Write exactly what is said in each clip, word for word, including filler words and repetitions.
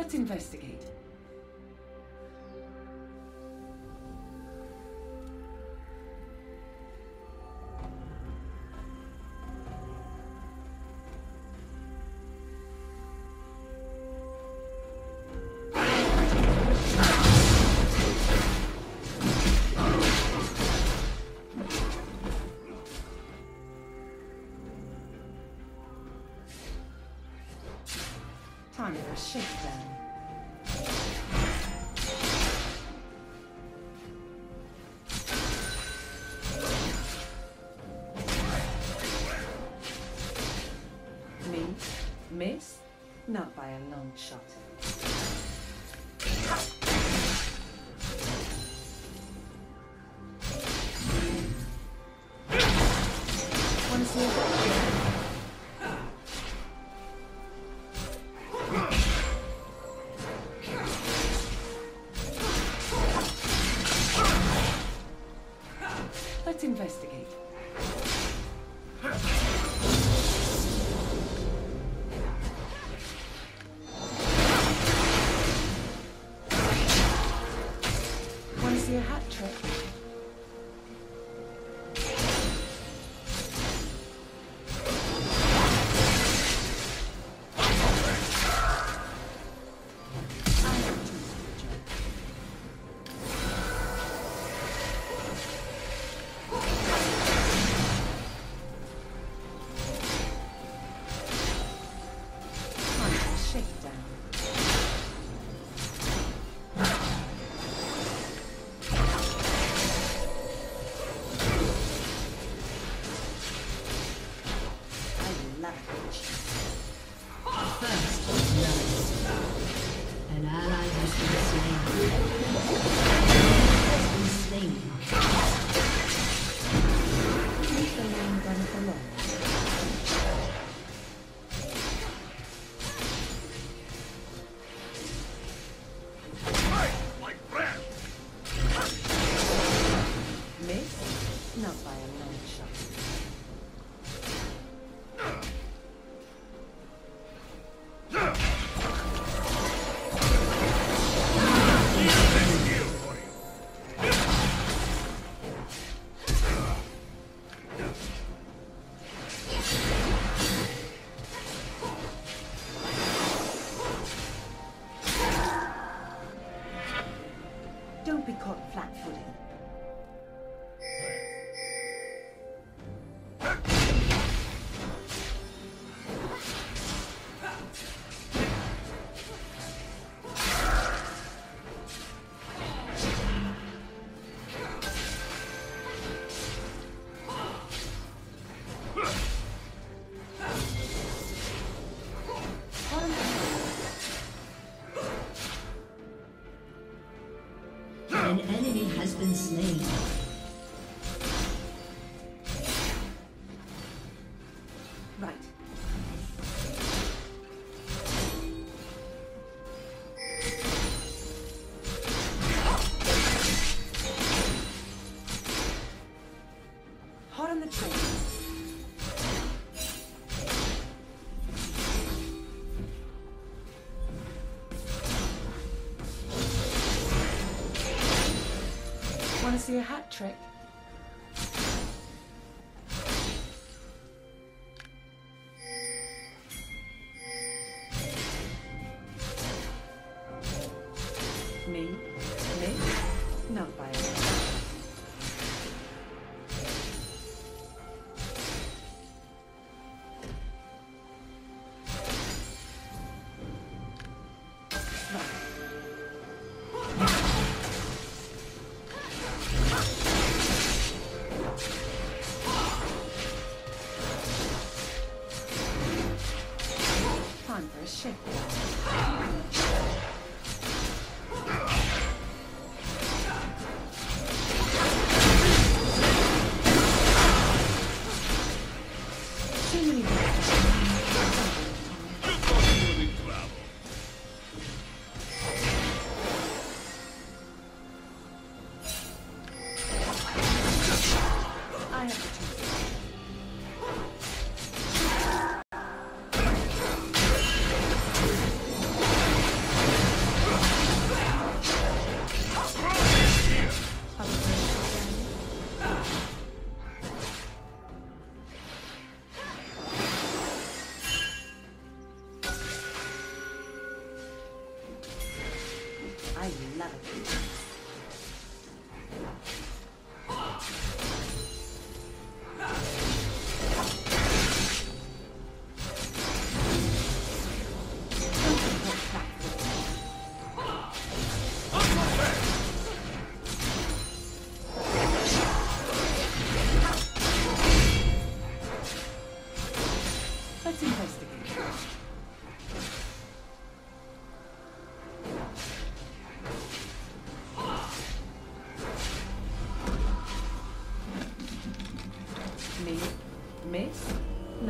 Let's investigate. Time for a shakedown. Me? Miss? Not by a long shot. Wanna see a Let's investigate. Want to see a hat trick? Don't be caught flat-footed. An enemy has been slain. Right. Hot on the train. Want to see a hat trick? Me? Me? Not by a lot. Time for a shift. Too many I have to take it. I love it. Let's investigate. Me? Miss? No.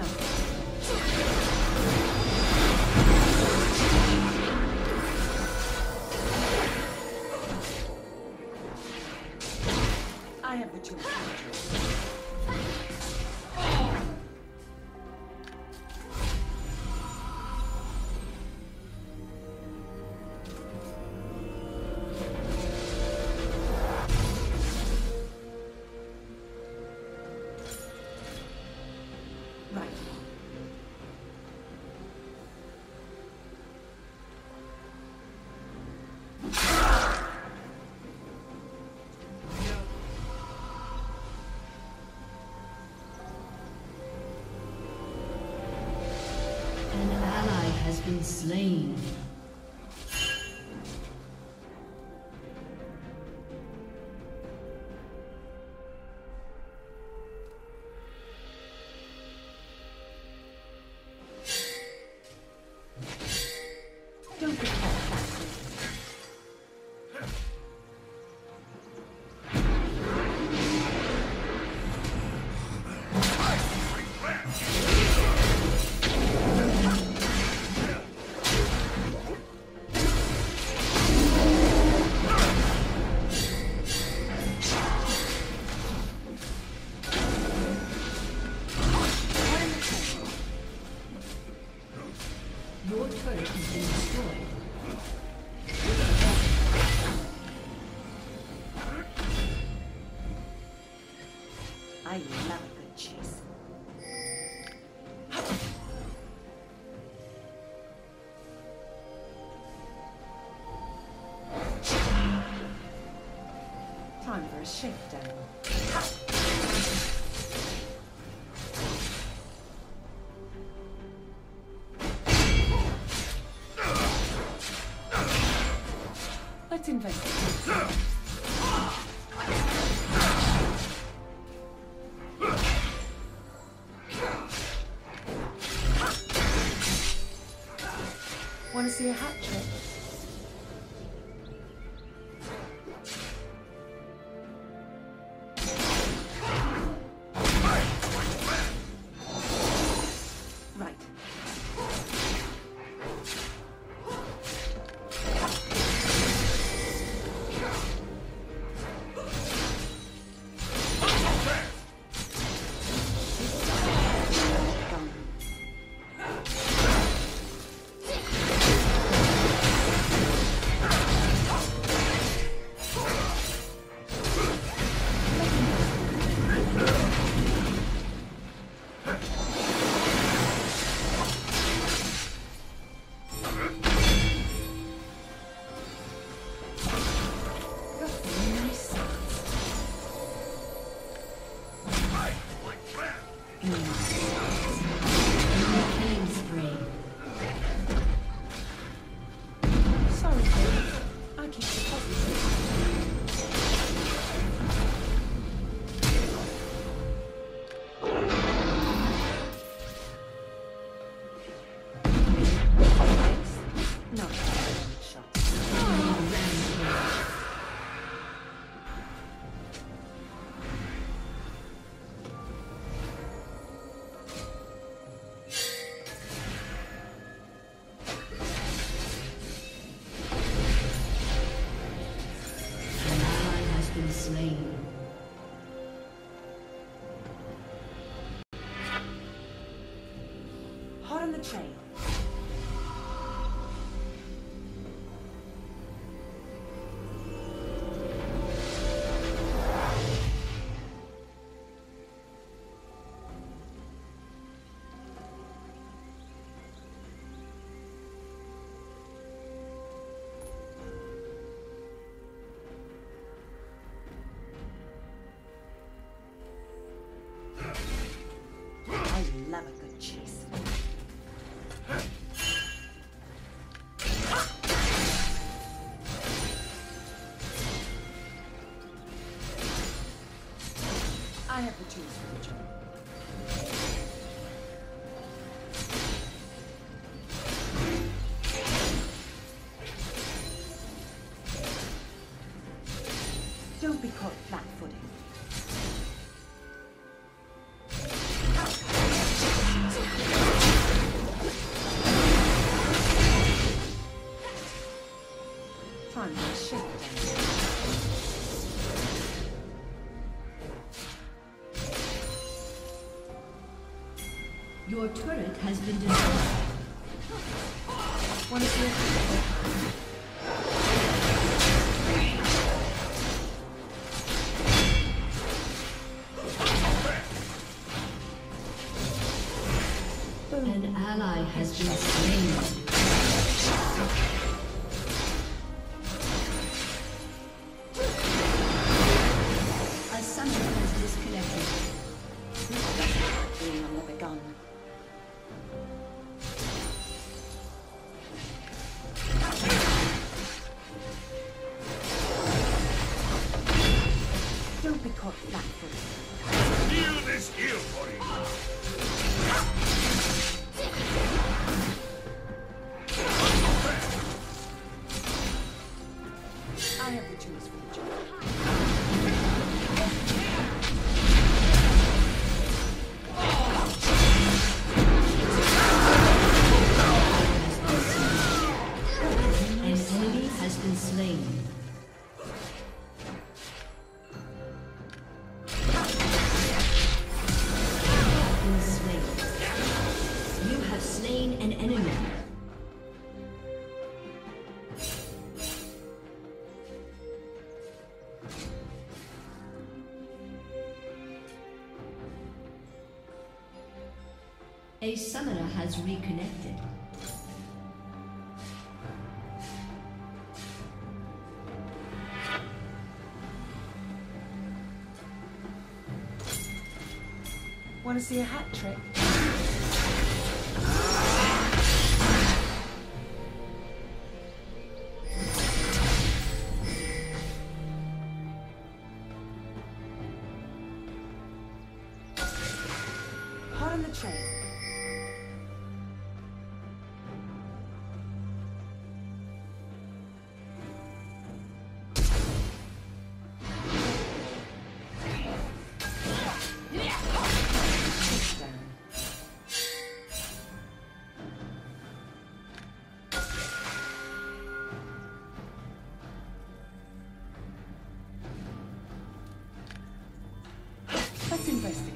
I have the tools. Right. An ally has been slain. Don't be caught. Your turret has been destroyed. I love a good chase. Time for a shakedown. Let's investigate. Want to see a hat trick? Right. Sorry, Kate. I keep the positive. No, shot. Slain. Hot on the trail. tools for the job. Don't be caught flat-footed. Time to shift down. Your turret has been destroyed. Want to see it? An ally has been slain. A summoner has disconnected. Being another gun. Don't be caught flat-footed. Feel this here for you. I have the tools for the job. An enemy has been slain. Been slain. You have slain an enemy. A summoner has reconnected. Want to see a hat trick? Hot on the train. Let's investigate.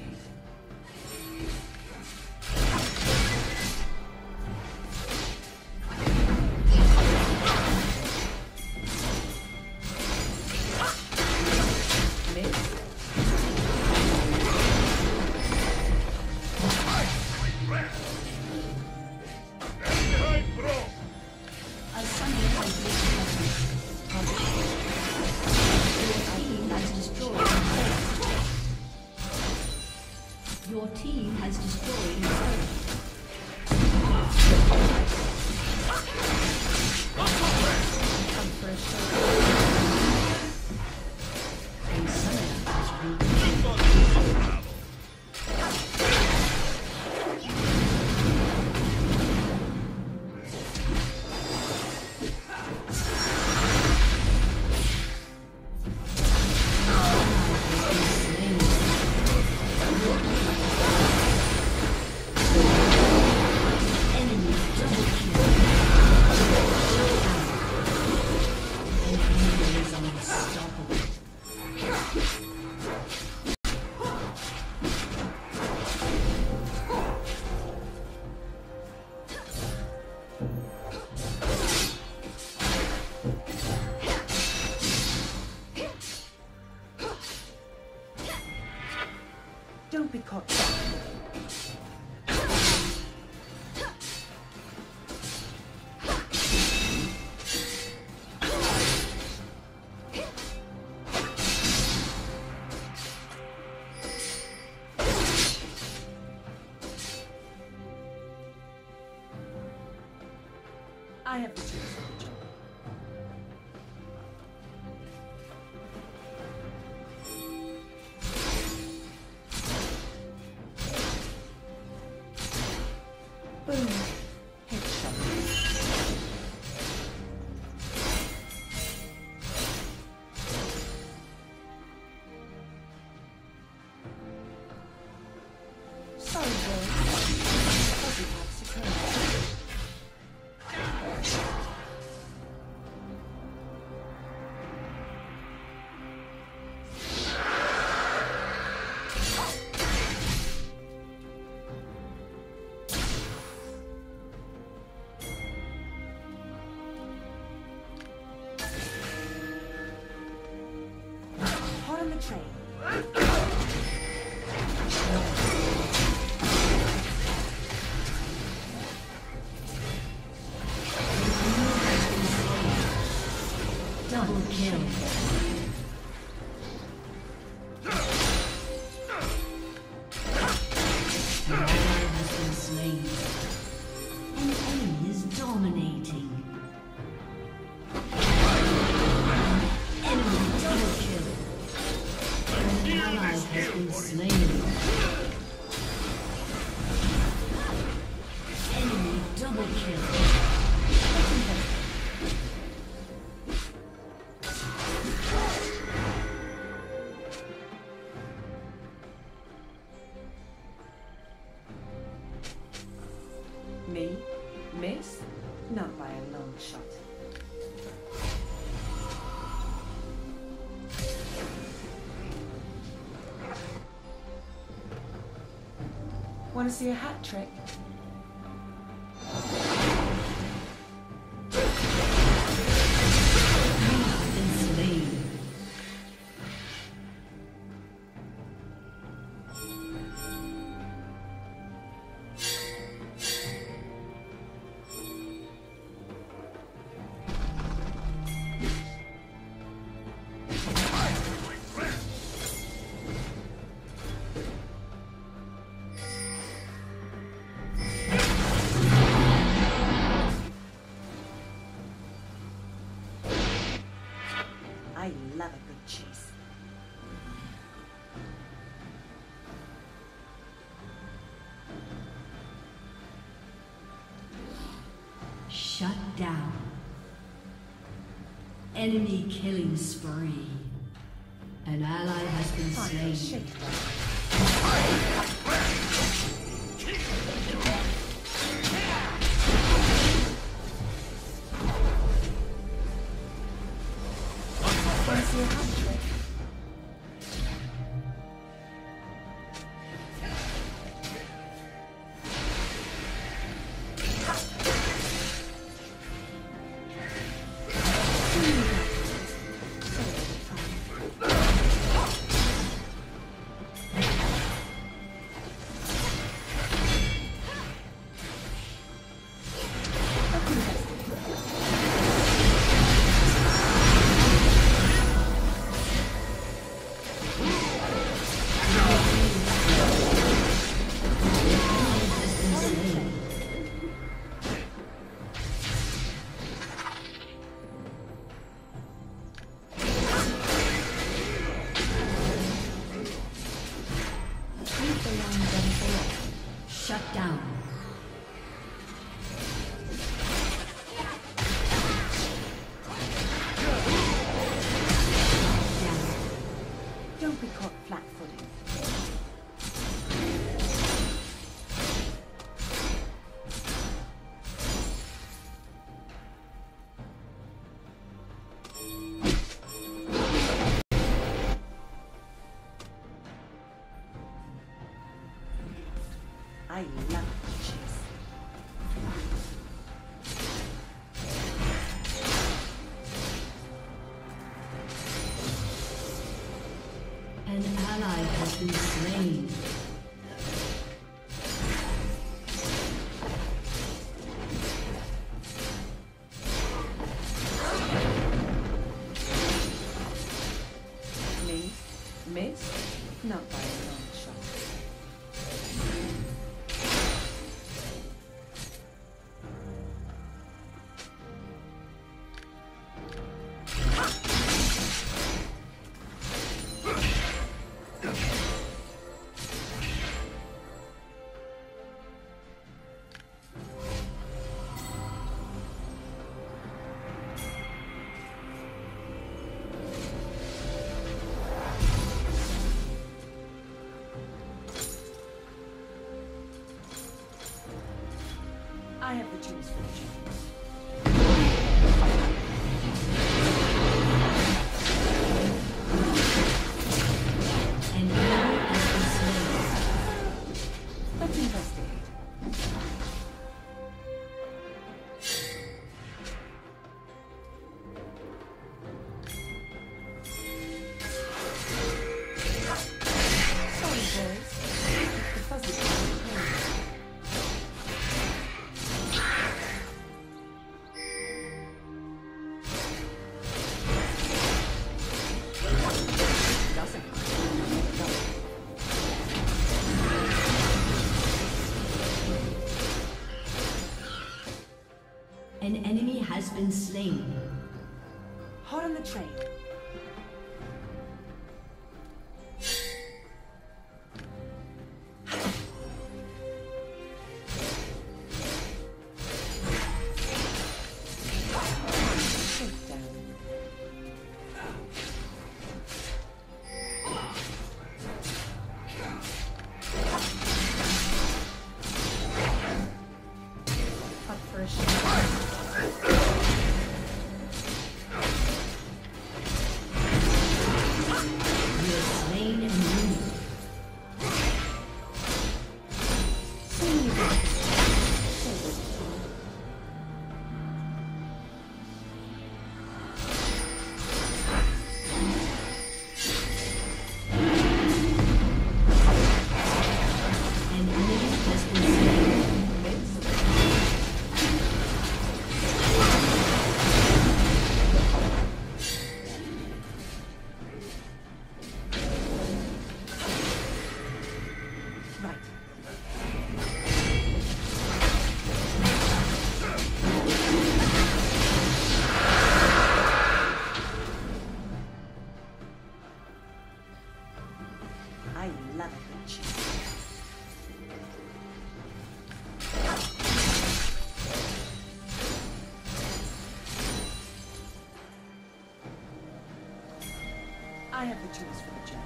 A summoner has reconnected. Your team has destroyed a turret. Your team has destroyed a turret. Come for a show. A summoner has reconnected. Don't be caught. I have the tools for the job. slain. Double kill. An ally has been slain. An enemy is dominating. Enemy double kill. An ally has been slain. Enemy double kill. Me? Miss? Not by a long shot. Want to see a hat trick? I love a good chase. Shut down. Enemy killing spree. An ally has been Fine, slain. shake that. Want to see a hat trick? Shut down. Don't be caught flat-footed. I love the chase. An ally has been slain. Me? Miss? Not by a long shot. I have the tools for the job. An ally has been slain. Let's investigate. been slain. Hot on the train. I have the tools for the job.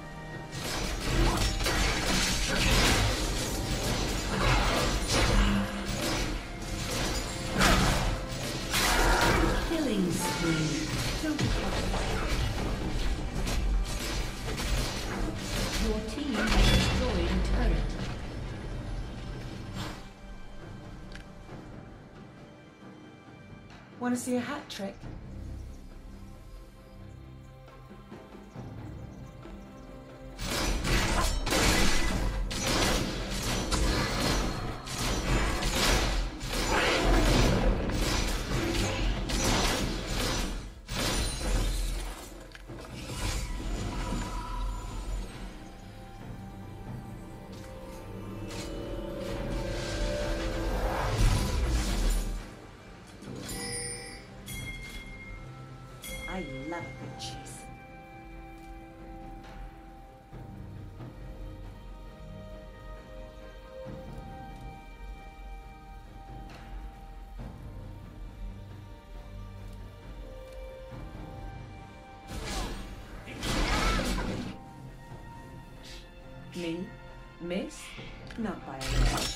Killing spree. Don't be Your team has destroyed a turret. Want to see a hat trick? I love a good chase. Me? Miss? Not by a lot.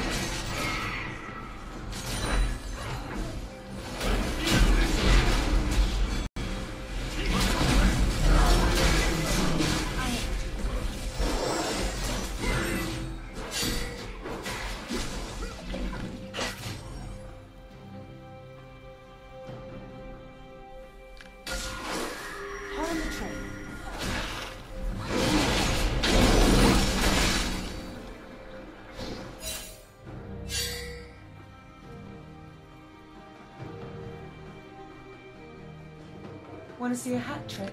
Want to see a hat trick?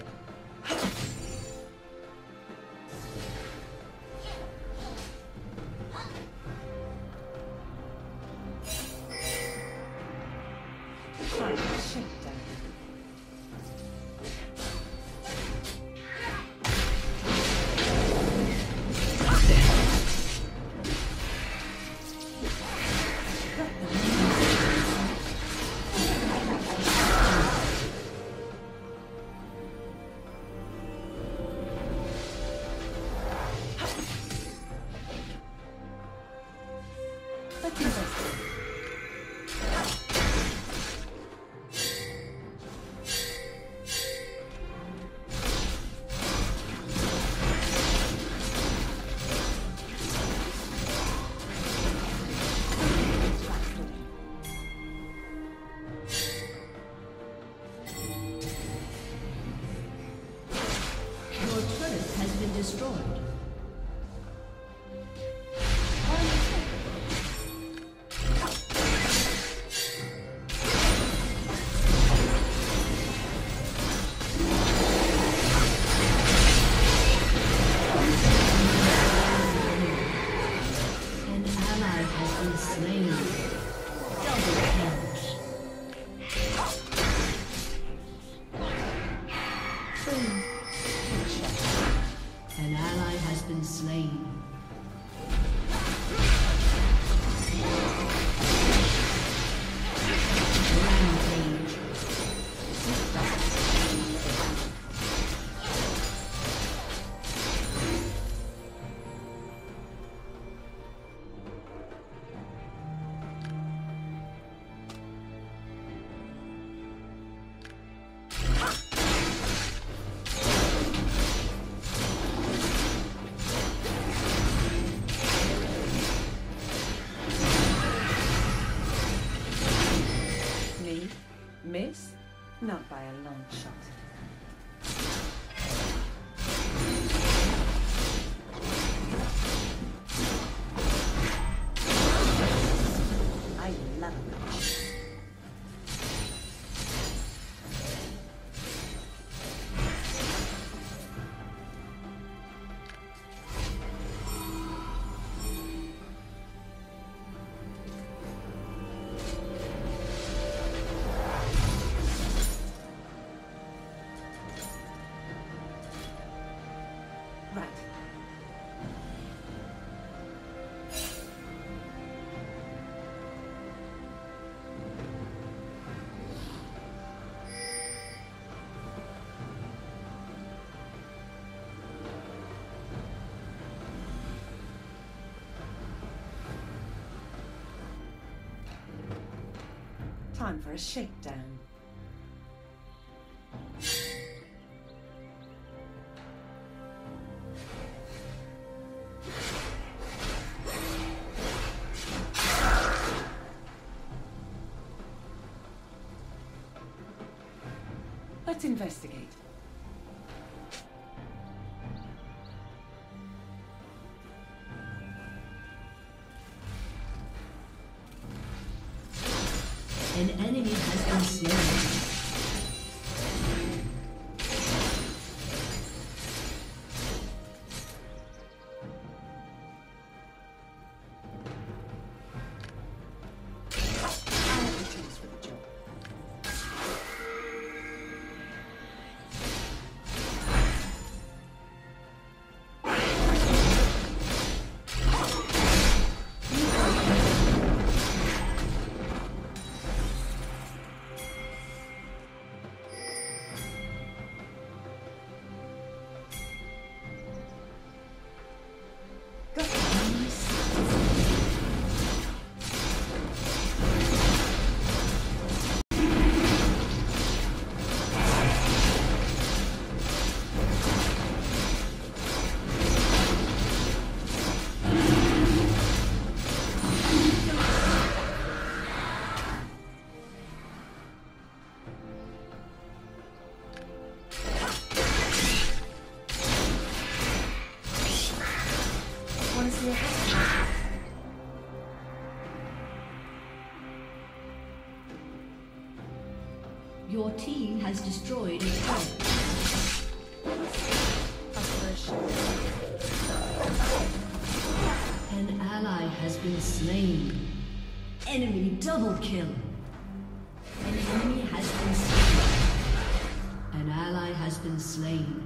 Fine, shake down. Destroyed. An ally has been slain. Double kills. Miss? Not by a long shot. I love it. Right. Time for a shakedown. Let's investigate. An enemy has been slain. Your team has destroyed a turret. An ally has been slain. Enemy double kill. An enemy has been slain. An ally has been slain.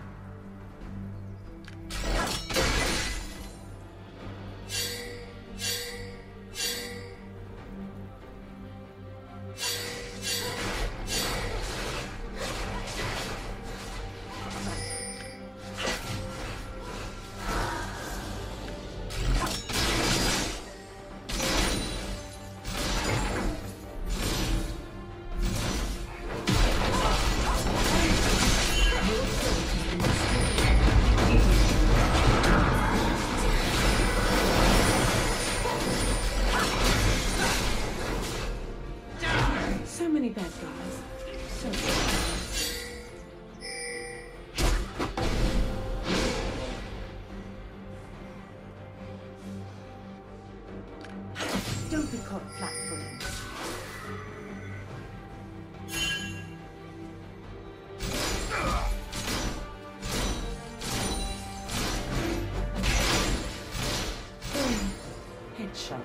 Don't be caught flat-footed. Boom. Headshot.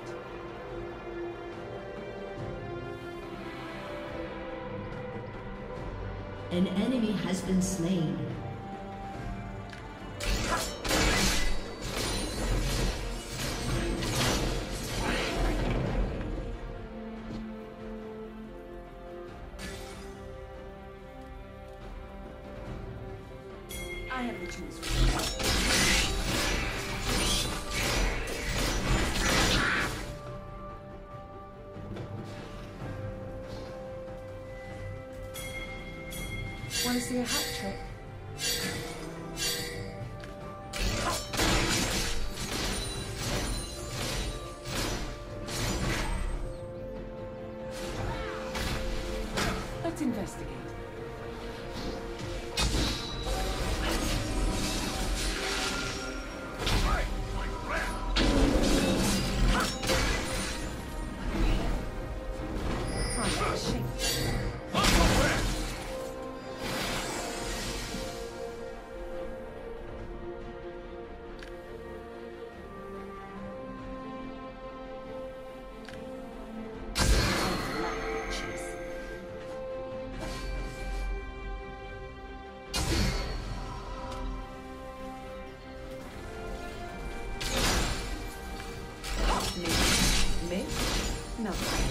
An enemy has been slain. I have the tools for you. Want to see a hat trick? Let's investigate. Time for a shake. No.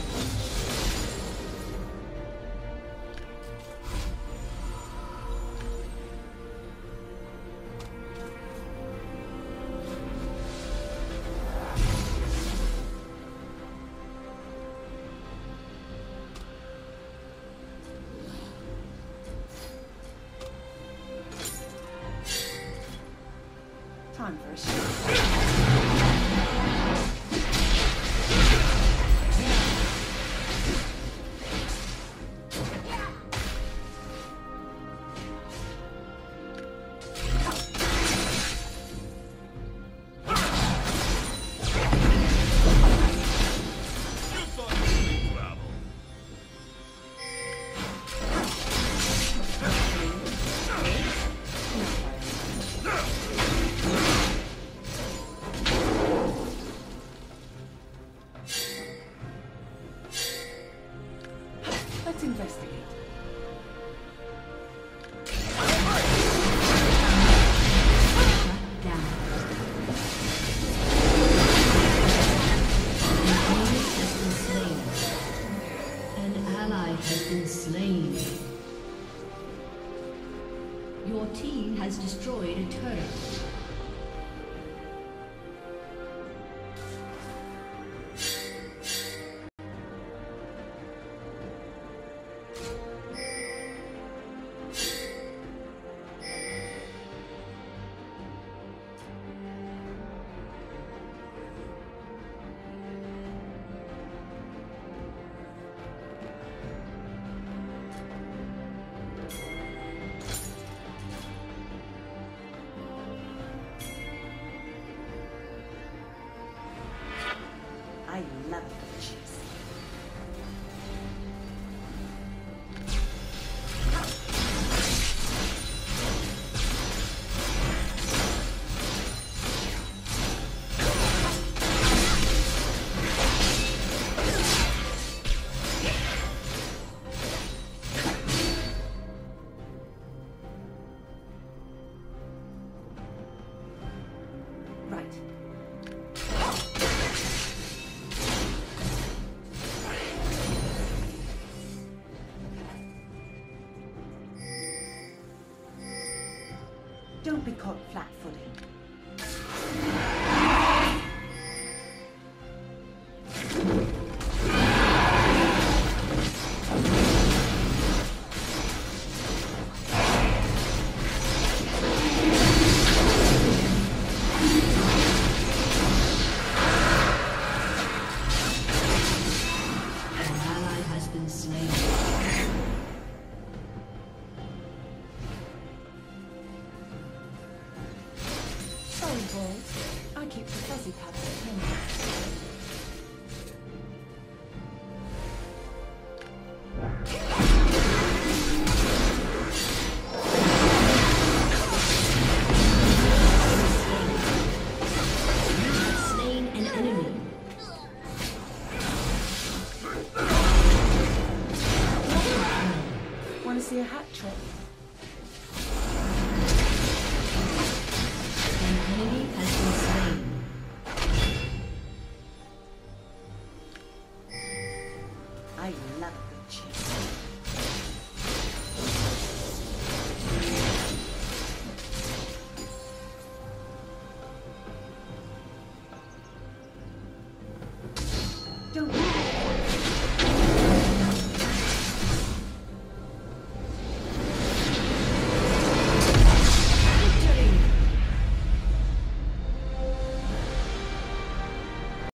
Time for a shot. Let's investigate. Has been slain. Your team has destroyed a turret. I love the cheese. Right. Don't be caught flat-footed. I keep the fuzzy pads at home. Slain an enemy. Want to see a hat trick?